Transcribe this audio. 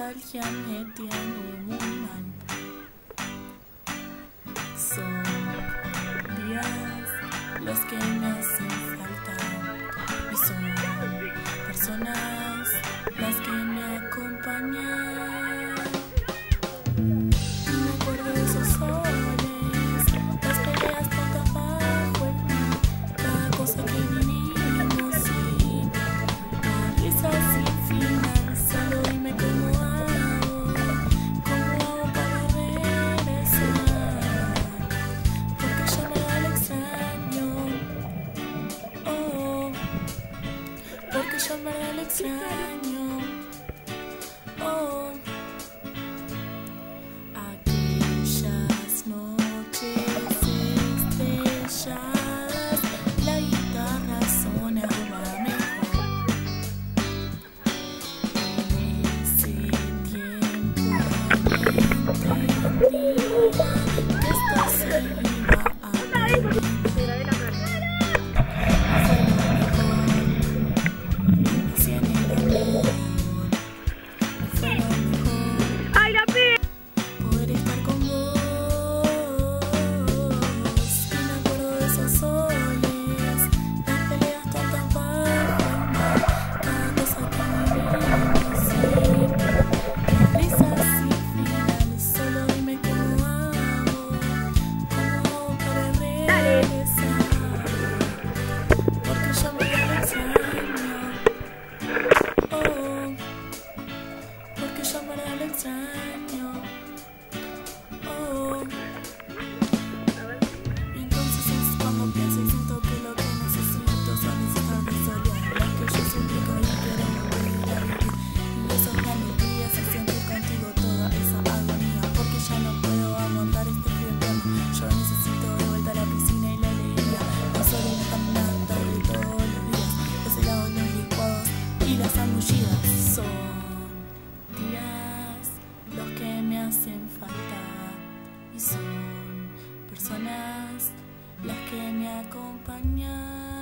nostalgia me tiene muy mal. Son días los que me hacen falta y son personas las que me acompañan. Y me acuerdo de esos soles, las peleas tantas bajo el mar, cada cosa que vivimos y la risa sin final. Solo dime cómo hago para regresar, porque ya me da el extraño, oh, porque ya me da el extraño, oh. Aquellas noches estrelladas, la guitarra sonaba mejor. En ese tiempo entendía que esto se iba a terminar. Fue lo mejor, nací en el amor. Fue lo mejor poder estar con vos. Y me acuerdo de esos soles, las peleas tontas bajo el mar, cada cosa que vivimos y las risas sin final. Solo dime cómo hago para regresar, porque ya me da el extraño, oh, porque ya me da el extraño, oh. Y entonces es cuando pienso y siento que lo que necesito son esas tardes soleadas que yo suplico y quiero volver a vivir. Y esos grandes días se siente contigo toda esa agonía, porque ya no puedo aguantar este frío invierno. Yo necesito de vuelta a la piscina y la alegría, no solo la caminata de todos los días, los helados, los licuados y las zambullidas. Son días los que me hacen falta y son personas las que me acompañan.